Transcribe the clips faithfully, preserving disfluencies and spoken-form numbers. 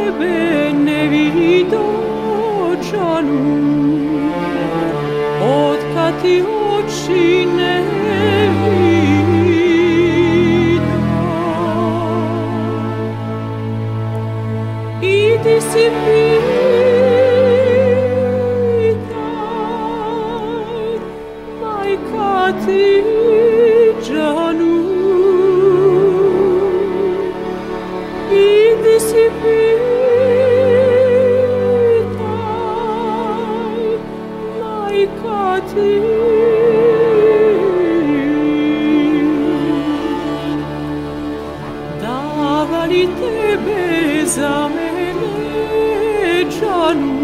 tebe ne vidočanu, od kad ti oči ne vido. Idi si pitaj, majka ti džanu. Idi si pitaj, majka ti. Dava li tebe za mene džanu?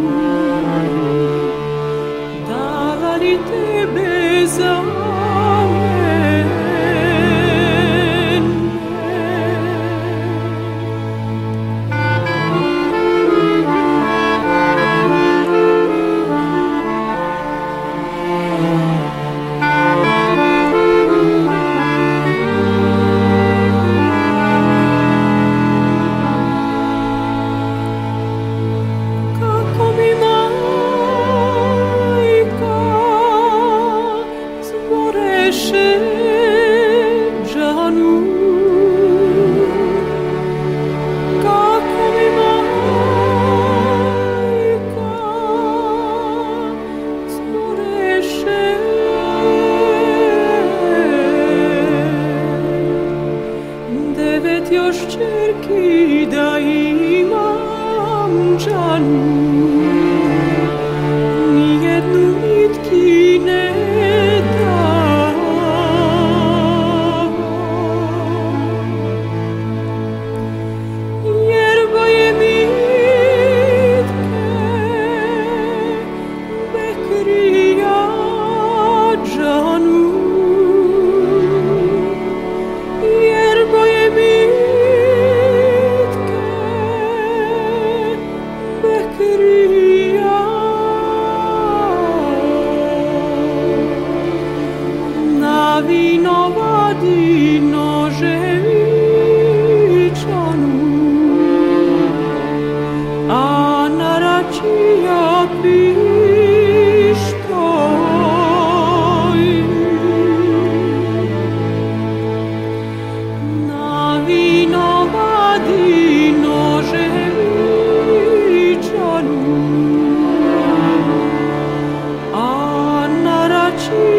Dava li tebe za mene? Devet još čerki da imam džanu, nijednu nitki ne dam, jer boje nitke bekrija džanu. Vino vadi nože vičanu, a na račija pištoj. Na vino vadi nože vičanu, a na račija